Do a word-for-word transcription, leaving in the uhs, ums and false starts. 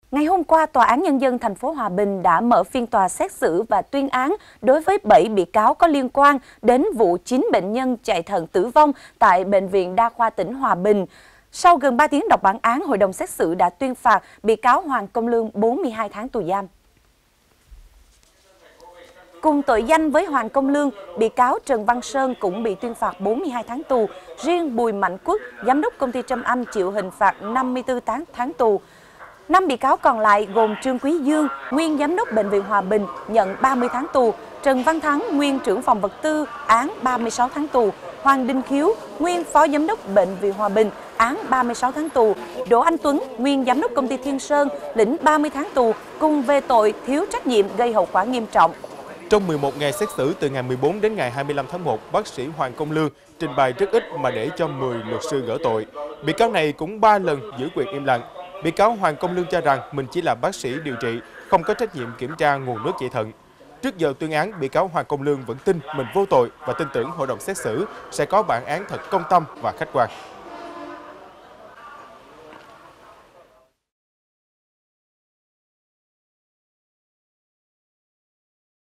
Ngày hôm qua, Tòa án Nhân dân thành phố Hòa Bình đã mở phiên tòa xét xử và tuyên án đối với bảy bị cáo có liên quan đến vụ chín bệnh nhân chạy thận tử vong tại Bệnh viện Đa khoa tỉnh Hòa Bình. Sau gần ba tiếng đọc bản án, hội đồng xét xử đã tuyên phạt bị cáo Hoàng Công Lương bốn mươi hai tháng tù giam. Cùng tội danh với Hoàng Công Lương, bị cáo Trần Văn Sơn cũng bị tuyên phạt bốn mươi hai tháng tù. Riêng Bùi Mạnh Quốc, giám đốc công ty Trâm Anh chịu hình phạt năm mươi tư tháng tù. Năm bị cáo còn lại gồm Trương Quý Dương, nguyên giám đốc Bệnh viện Hòa Bình, nhận ba mươi tháng tù, Trần Văn Thắng, nguyên trưởng phòng vật tư, án ba mươi sáu tháng tù, Hoàng Đình Khiếu, nguyên phó giám đốc Bệnh viện Hòa Bình, án ba mươi sáu tháng tù, Đỗ Anh Tuấn, nguyên giám đốc công ty Thiên Sơn, lĩnh ba mươi tháng tù, cùng về tội thiếu trách nhiệm gây hậu quả nghiêm trọng. Trong mười một ngày xét xử từ ngày mười bốn đến ngày hai mươi lăm tháng một, bác sĩ Hoàng Công Lương trình bày rất ít mà để cho mười luật sư gỡ tội. Bị cáo này cũng ba lần giữ quyền im lặng. Bị cáo Hoàng Công Lương cho rằng mình chỉ là bác sĩ điều trị, không có trách nhiệm kiểm tra nguồn nước chạy thận. Trước giờ tuyên án, bị cáo Hoàng Công Lương vẫn tin mình vô tội và tin tưởng hội đồng xét xử sẽ có bản án thật công tâm và khách quan.